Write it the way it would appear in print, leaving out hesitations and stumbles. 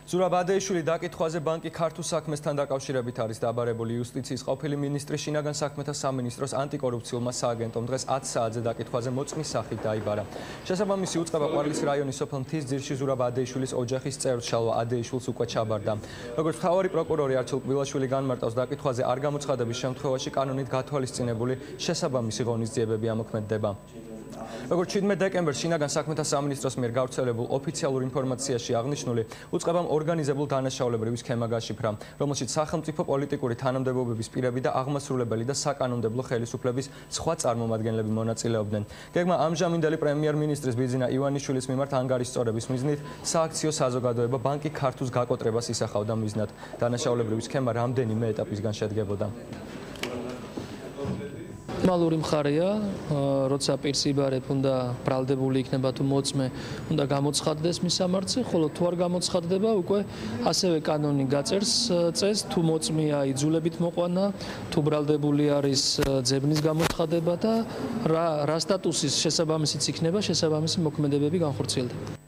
ზურაბ ადეიშვილი დაკითხვაზე ბანკი ქართულ საქმესთან დაკავშირებით არის დაბარებული იუსტიციის ყოფილი მინისტრი შინაგან საქმეთა სამინისტროს ანტიკორუფციულმა სააგენტომ დღეს 10 საათზე დაკითხვაზე მოწმის სახით დაიბარა. შესაბამისი უწყება ყვარლის რაიონის სოფელ მთისძირში ზურაბ ადეიშვილის ოჯახის წევრს შალვა ადეიშვილს უკვე ჩაბარდა. როგორც მთავარი პროკურორი არჩილ კბილაშვილი განმარტავს, დაკითხვაზე არ გამოცხადების შემთხვევაში კანონით გათვალისწინებული შესაბამისი ღონისძიებები ამოქმედდება. როგორც 17 დეკემბერს შინაგან საქმეთა სამინისტროს მიერ გავრცელებულ ოფიციალურ ინფორმაციაში აღნიშნული, უწყებამ ორგანიზებულ დანაშაულებრივი სქემა გაშიფრა, რომელშიც სახელმწიფო პოლიტიკური თანამდებობების პირები და აღმასრულებელი და საკანონმდებლო ხელისუფლების სხვა წარმომადგენლები მონაწილეობდნენ. გეგმა ამჟამინდელი პრემიერ-მინისტრის ბიძინა ივანიშვილის მიმართ ანგარის სწორების მიზნით სააქციო საზოგადოება ბანკი ქართულს გაკოტრებას ისახავდა მიზნად. დანაშაულებრივი სქემა რამდენიმე ეტაპისგან შედგებოდა. მალური მხარეა, როცა პირს იბარებ, უნდა ბრალდებული იქნება თუ მოწმე, უნდა გამოცხადდეს მის სამართზე, ხოლო თუ არ გამოცხადდება, უკვე ასევე კანონი გაწერს წესს, თუ მოწმეა იძულებით მოყვანა, თუ ბრალდებული არის ძებნის გამოცხადება და რა სტატუსის შესაბამისიც იქნება, შესაბამისი მოქმედებები განხორციელდება.